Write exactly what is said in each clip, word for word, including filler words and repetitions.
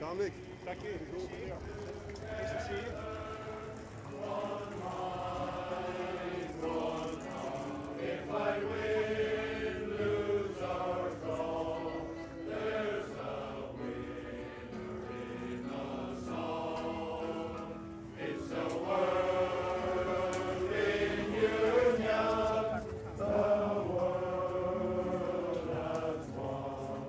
Dominic. Thank you. Nice to see you. If I win, lose or go, there's a winner in the song. It's a world in union, the world has won.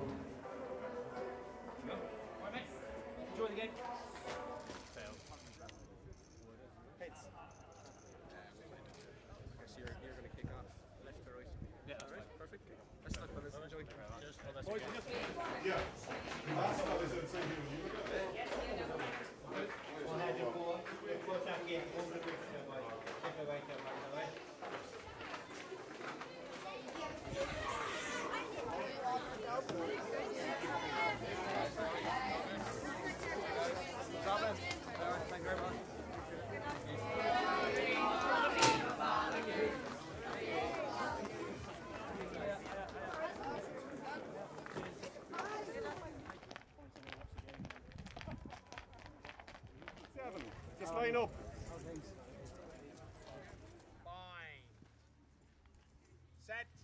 Enjoy the game. Heads. So you're, you're going to kick off left to right? Yeah. All right, perfect. Let's talk about this. Enjoy. Yeah. Last one is in Saint Thank you very much. Seven. Just line up. Fine. Set.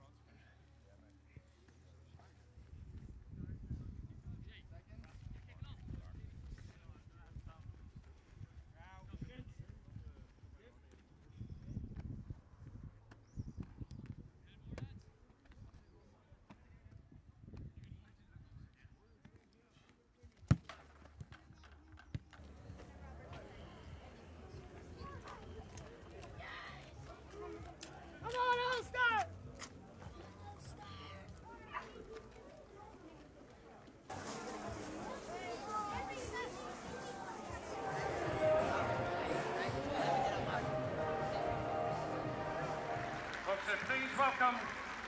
Please welcome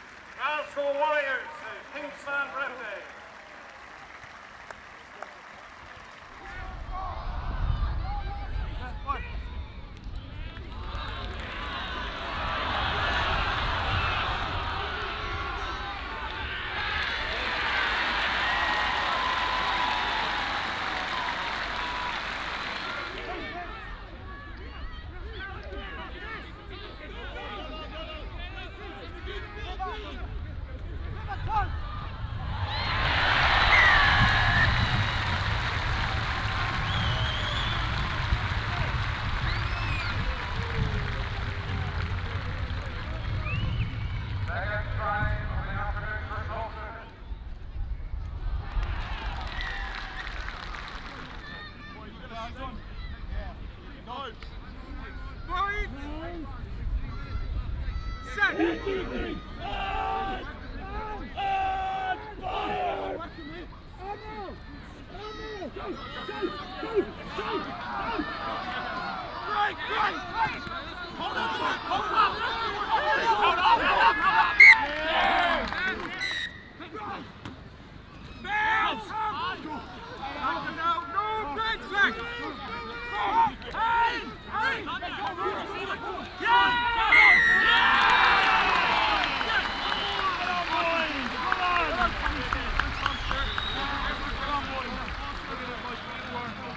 Glasgow Warriors to Kingsland Birthday.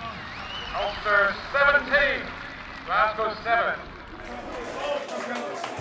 Ulster seventeen, Glasgow seven.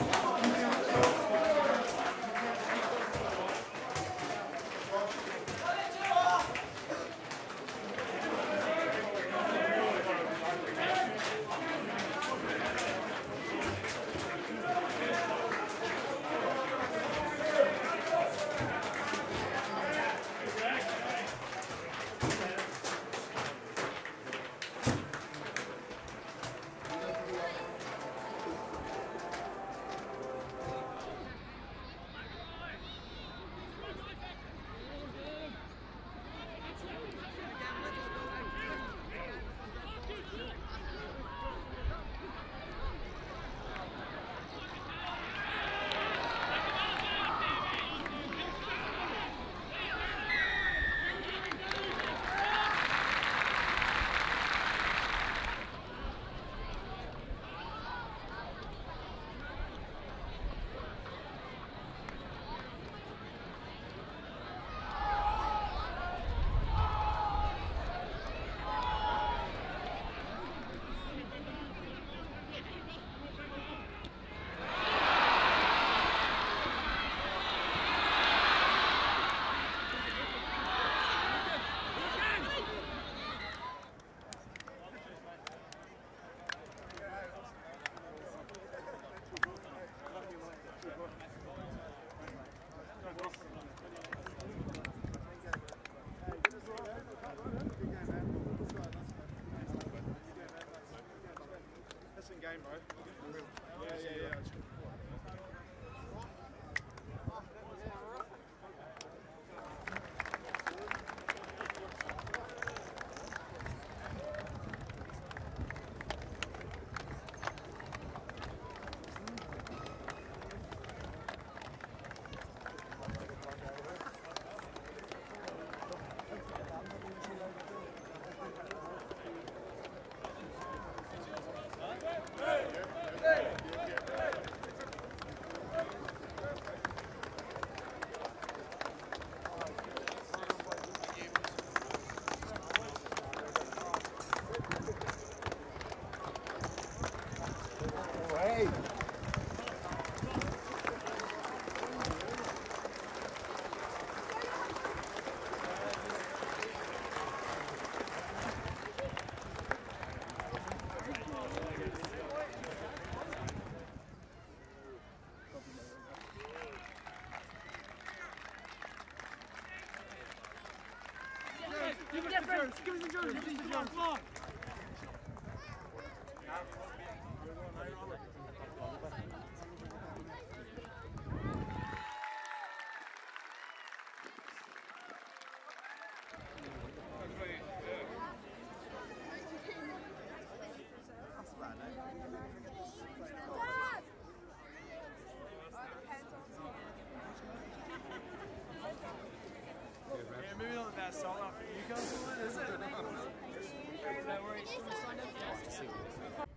yours. Give us the yours. Give us the yours. Come on. Yeah, maybe not the best song after Newcastle, is it? Is that where he's signed up?